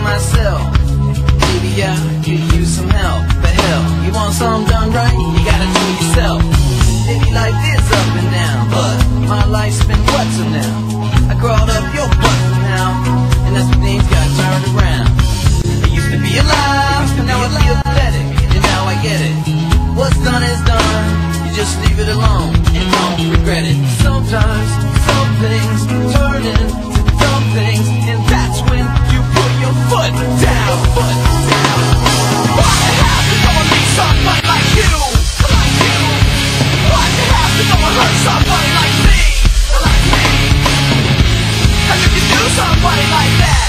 myself. Maybe I could use some help, but hell, you want something done right, you gotta do it yourself. Maybe life is up and down, but my life's been what till now? I crawled up your butt somehow, and that's when things got turned around. I used to be alive, and now I feel pathetic, and now I get it. What's done is done, you just leave it alone, and don't regret it. Sometimes, some things turn into dumb things, and that's when you put your foot down, foot down. Why the hell did no one need somebody like you? Why the hell did no one hurt somebody like me? How you can do somebody like that?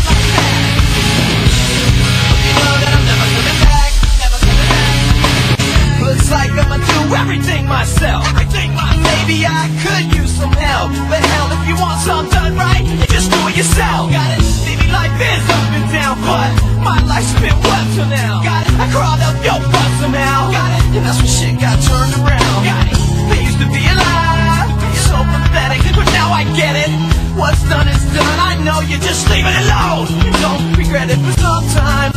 You know that I'm never coming back, never coming back. Looks like I'ma do everything myself. Maybe I could use some help, but hell, if you want something done right, you just do it yourself. Got it? Maybe life is up and down, but my life's been what till now? Got it? I crawled up your butt somehow. Got it? And that's when shit got turned around. Got it? They used to be alive, so pathetic, but now I get it. What's done is done, I know you just leave it alone. Don't regret it, but sometimes